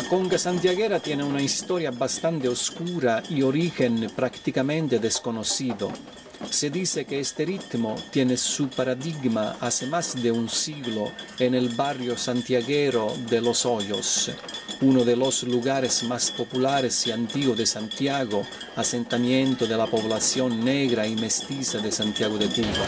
conga santiaguera tiene una historia bastante oscura y origen prácticamente desconocido. Se dice que este ritmo tiene su paradigma hace más de un siglo en el barrio santiaguero de Los Hoyos, uno de los lugares más populares y antiguos de Santiago, asentamiento de la población negra y mestiza de Santiago de Cuba.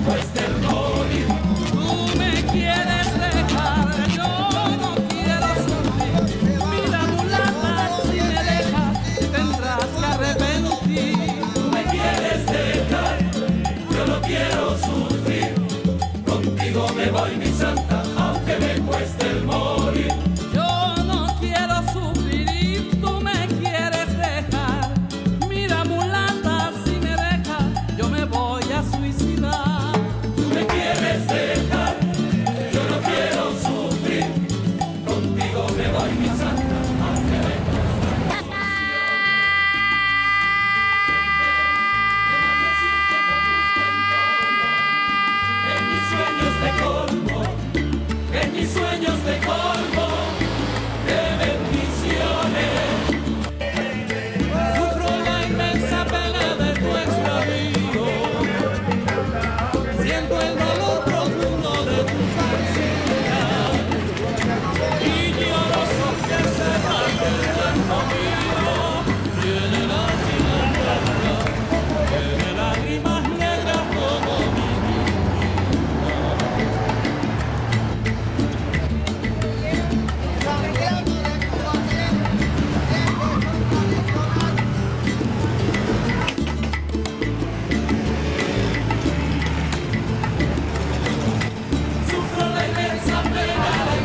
Tú me quieres dejar, yo no quiero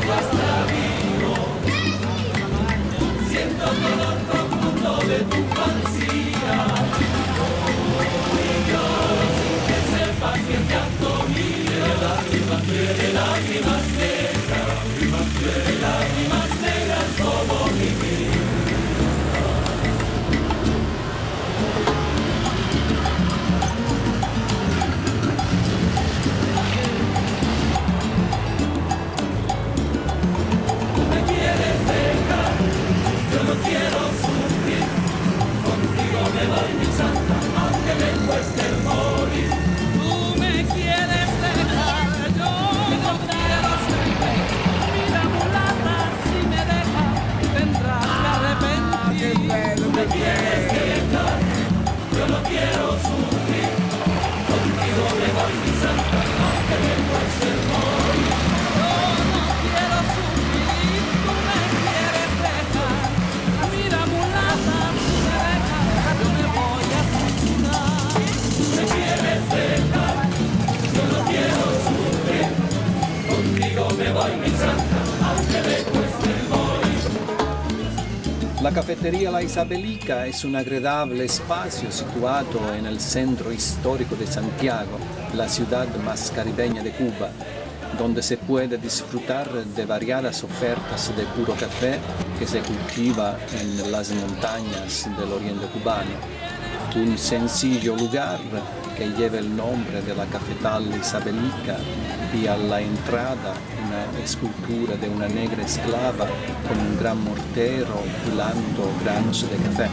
La cafetería La Isabelica es un agradable espacio situado en el centro histórico de Santiago, la ciudad más caribeña de Cuba, donde se puede disfrutar de variadas ofertas de puro café que se cultiva en las montañas del oriente cubano. Un sencillo lugar que lleva el nombre de la cafetal Isabelica y a la entrada una escultura de una negra esclava con un gran mortero hilando granos de café.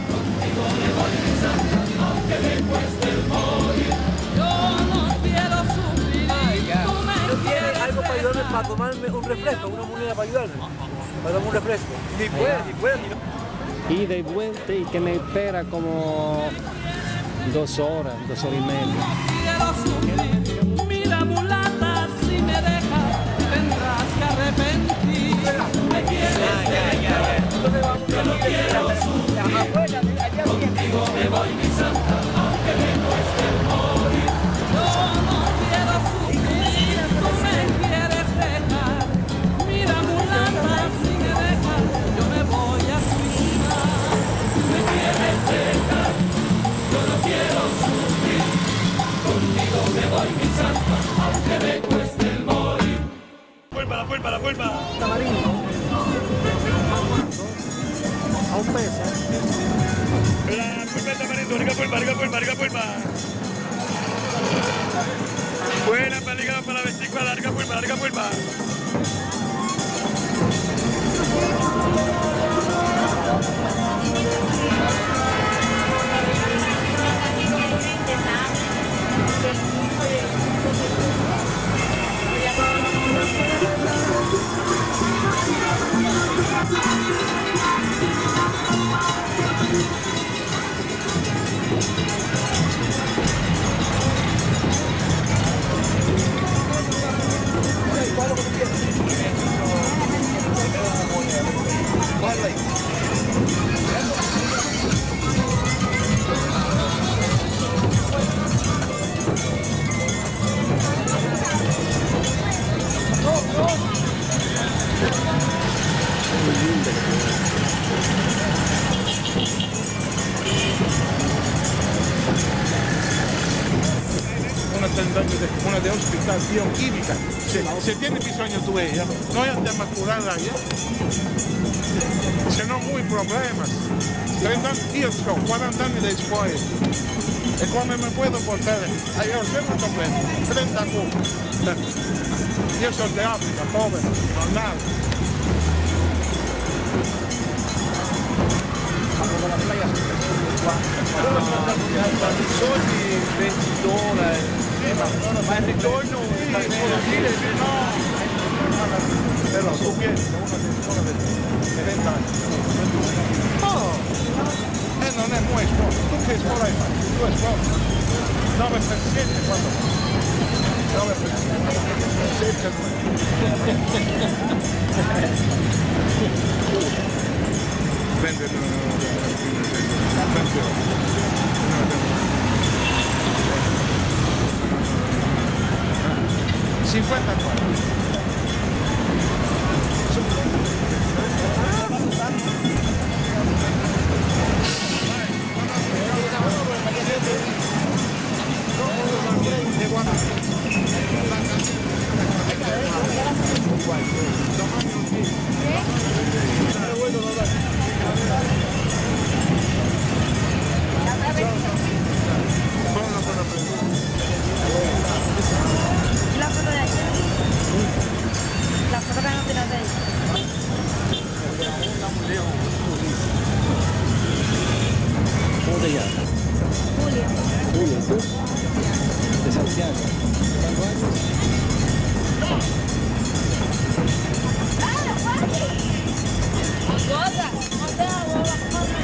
Algo para ayudarme para tomarme un refresco, una moneda para ayudarme, para tomarme un refresco. Ni puede. Ida y vuelta y que me espera como 2 horas, 2 horas y media. Mira mulata, si me dejas, tendrás que arrepentir. Me quieres yo no quiero sufrir, contigo me voy mi santa, aunque me cueste el morir. Yo no quiero sufrir, tú me quieres dejar. Mira mulata, si me dejas, yo me voy a suicidar. Me quieres dejar, yo no quiero sufrir, contigo me voy mi santa, aunque me cueste el morir. Vuelva. Tamarino. A un peso. La pulpa de tamarindo, rica pulpa. Buena para la vesícula, larga pulpa. Una de ospitazione chimica, se tiene bisogno di ella, noi andiamo a curarla se no muy problemas. 30 años, io sto 40 anni después, e come mi puedo portare? Io sempre completo, 30 cubos. Io sono di Africa, povero, normale. Vamos a la playa, soldi, $20. Ma il ritorno però tu vieni da una persona di 20 anni. Non è muy sport. Tu che sport hai fatto? Tu hai sport? 9 per 7 quando? 9 per 7 prende 54. te llamas? Julia. Julia, ¿y tú? De Santiago. ¿Cuántos años? Gorda, no te hago la cosa.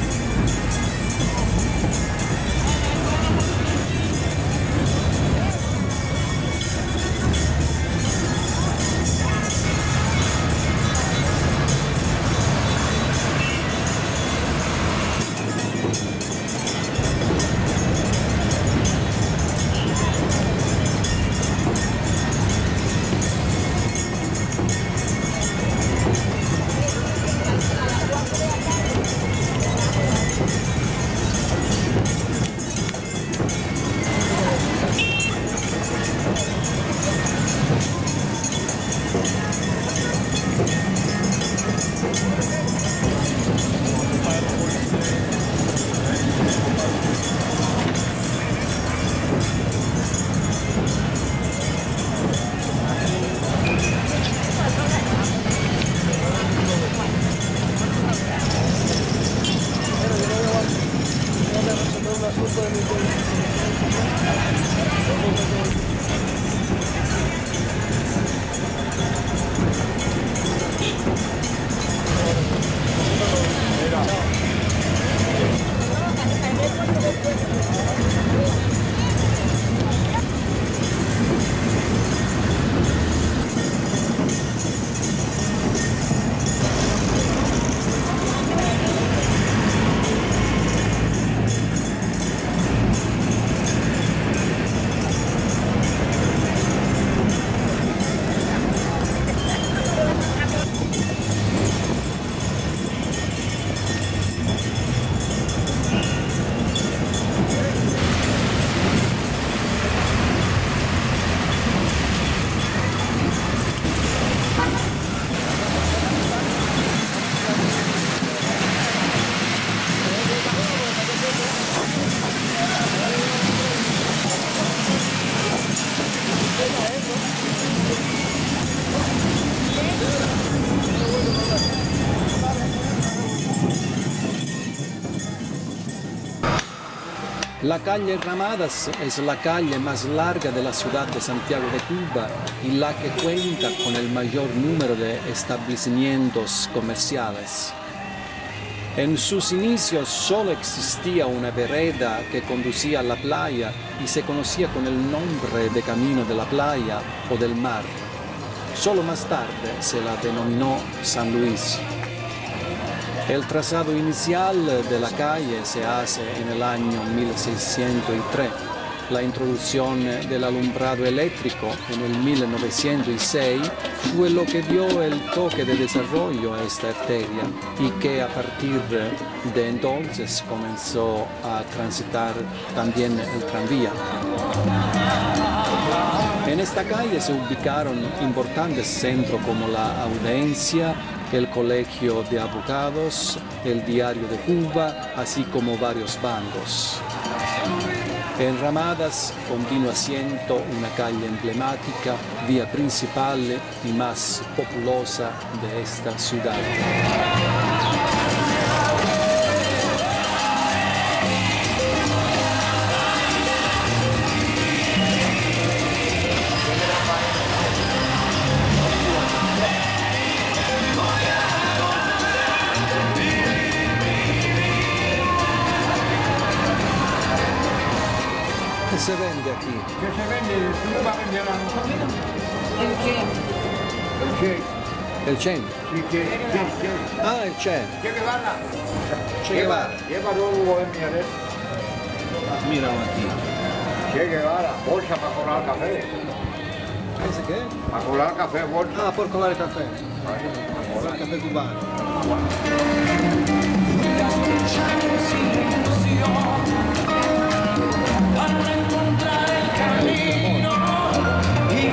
La calle Ramadas es la calle más larga de la ciudad de Santiago de Cuba y la que cuenta con el mayor número de establecimientos comerciales. En sus inicios solo existía una vereda que conducía a la playa y se conocía con el nombre de Camino de la Playa o del Mar. Solo más tarde se la denominó San Luis. El trazado inicial de la calle se hace en el año 1603. La introducción del alumbrado eléctrico en el 1906 fue lo que dio el toque de desarrollo a esta arteria y que a partir de entonces comenzó a transitar también el tranvía. En esta calle se ubicaron importantes centros como la Audiencia, el Colegio de Abogados, el Diario de Cuba, así como varios bancos. En Ramadas continúa siendo una calle emblemática, vía principal y más populosa de esta ciudad. ¿Qué se vende aquí? ¿Qué se vende? ¿Tú vas a vender a nosotros? ¿El qué? El che. El Chen. Sí, che. Ah, el Chen. Che Guevara. Che Guevara. Lleva luego en mi arepa. Mira aquí. Che Guevara, bolsa para colar café. ¿Ese qué? Para colar café, bolsa. Ah, por colar café. Colar café cubano. Para encontrar el camino y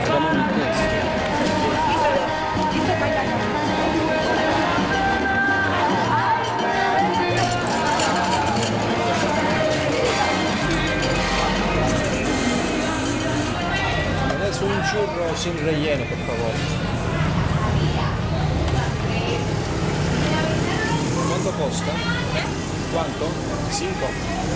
Me das un churro sin relleno, por favor. ¿Cuánto costa? ¿Cuánto? 5.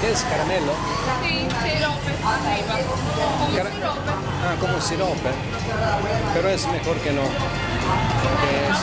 ¿Qué es caramelo? Sí, sirope arriba. Como Cara- sirope. Ah, como sirope. Pero es mejor que no. Porque es...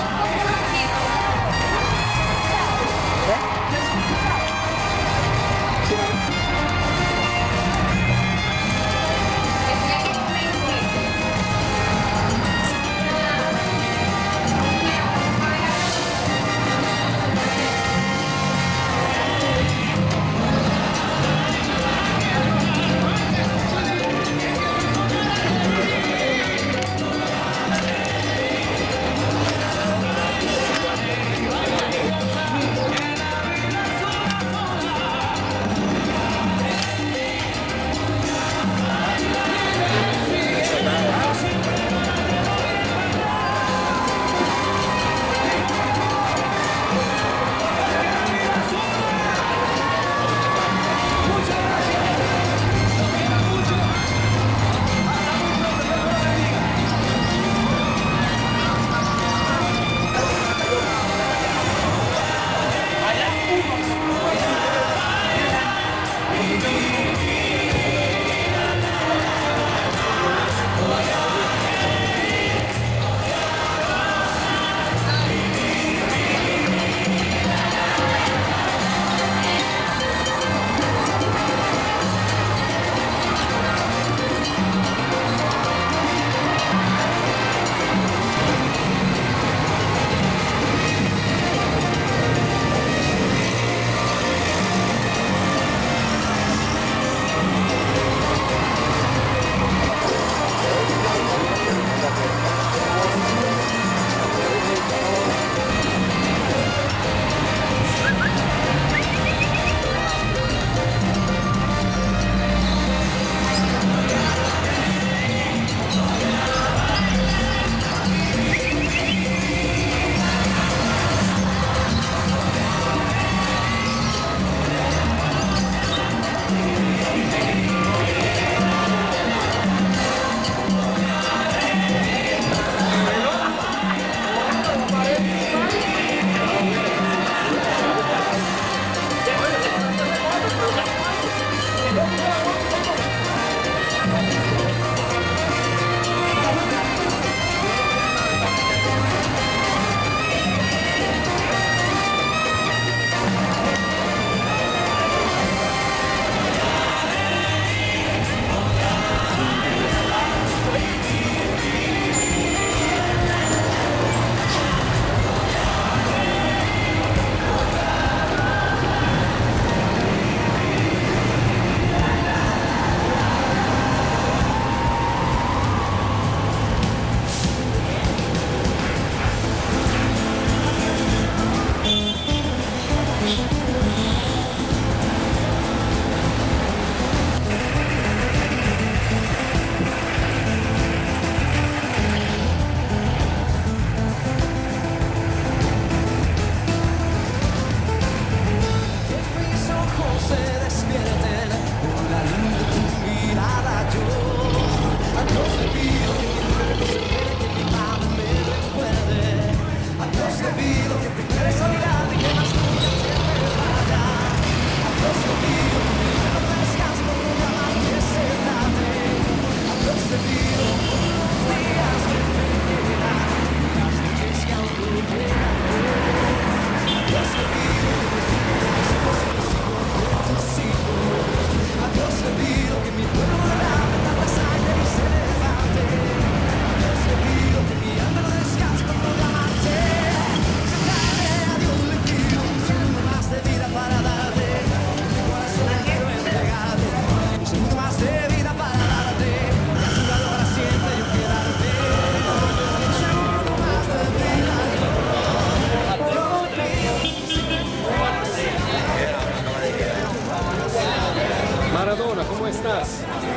Maradona, ¿cómo estás?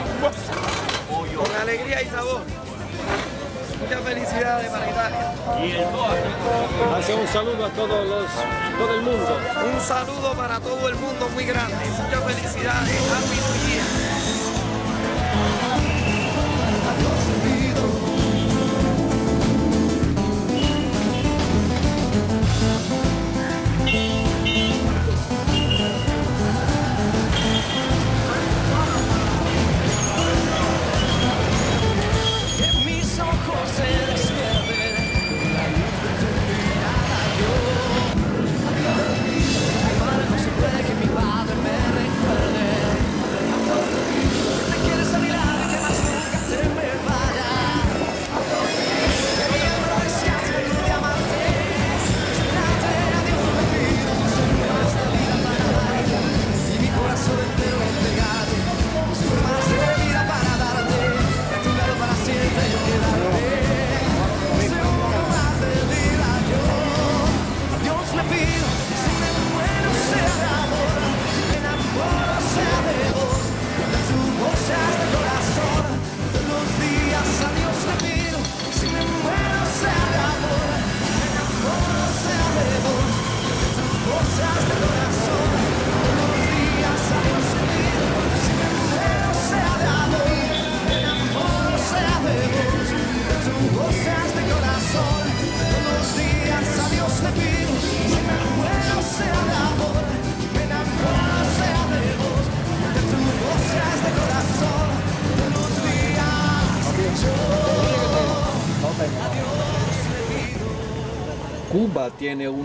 Con alegría y sabor. Muchas felicidades para Italia. Hace un saludo a todo el mundo. Un saludo para todo el mundo muy grande. Muchas felicidades. Happy New Year. voz seas de corazón. Todos los días a Dios le pido, si me muero sea de amor, me enamoro sea de vos, que tu voz seas de corazón. Todos los días que yo a Dios le pido. Cuba tiene un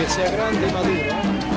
Que sea grande y maduro.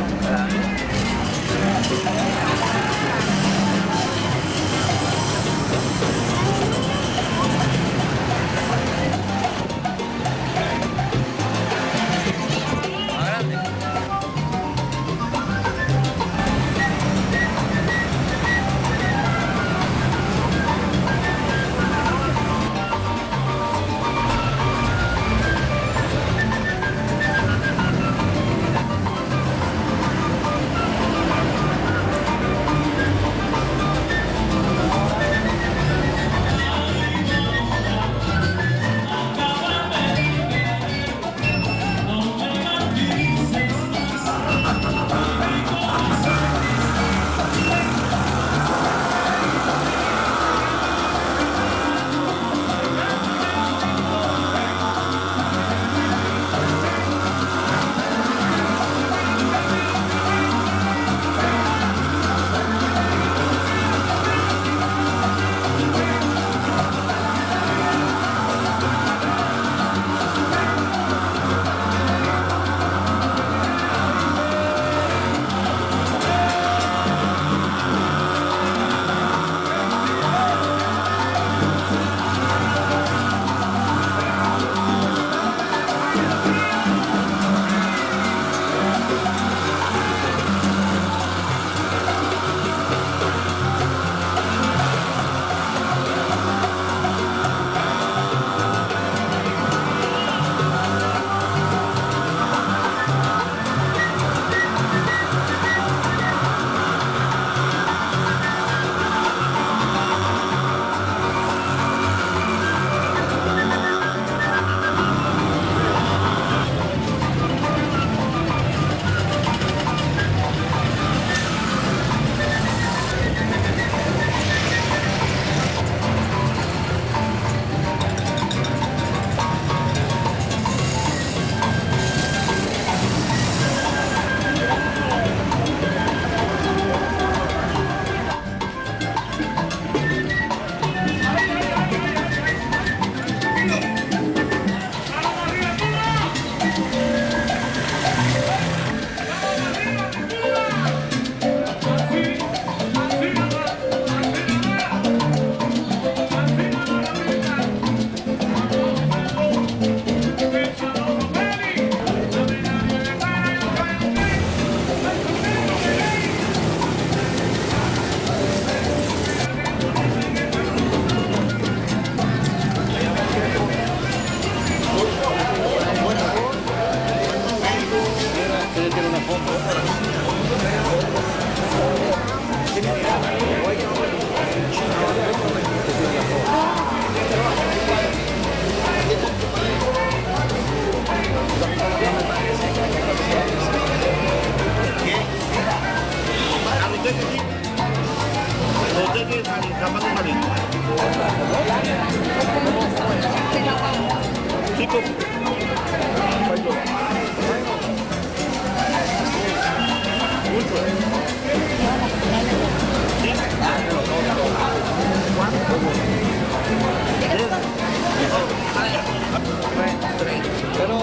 Pero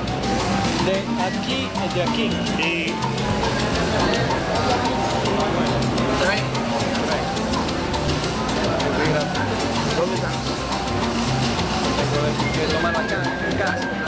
de aquí y de aquí. Sí. ¿Dónde está? Hay que tomarlo acá en casa.